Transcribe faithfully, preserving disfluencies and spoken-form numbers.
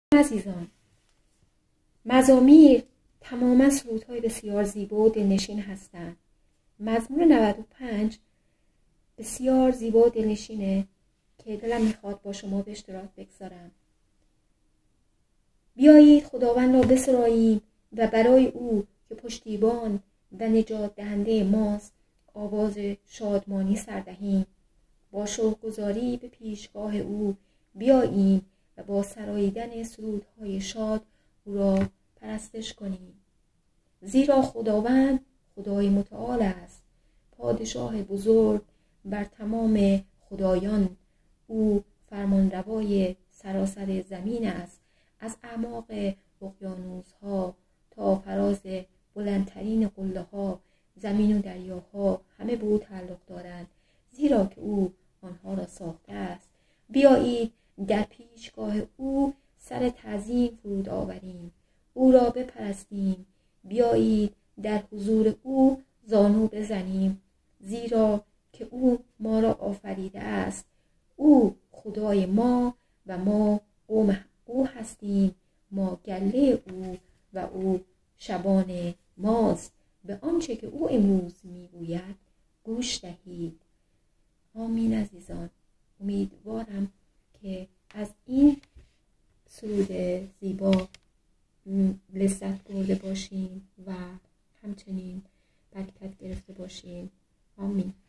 عزیزان، مزامیر تماما سرودهای بسیار زیبا و دلنشین هستند. مزمور نود و پنج بسیار زیبا و دلنشینه که دلم میخواد با شما به اشتراک بگذارم. بیایید خداوند را بسراییم و برای او که پشتیبان و نجات دهنده ماست آواز شادمانی سر دهیم. با شوق‌گذاری به پیشگاه او بیاییم و با سراییدن سرودهای شاد او را پرستش کنیم. زیرا خداوند خدای متعال است، پادشاه بزرگ بر تمام خدایان. او فرمانروای سراسر زمین است، از اعماق اقیانوس‌ها تا فراز بلندترین قله‌ها. زمین و دریاها همه به او تعلق دارند، زیرا که او آنها را ساخته است. بیایید در پیشگاه او سر تعظیم فرود آوریم، او را بپرستیم. بیایید در حضور او زانو بزنیم، زیرا که او ما را آفریده است. او خدای ما و ما قوم او هستیم، ما گله او و او شبان ماست. به آنچه که او امروز میگوید گوش دهید. آمین. عزیزان، امیدوارم که از این سرود زیبا لذت برده باشین و همچنین برکت گرفته باشین. آمین.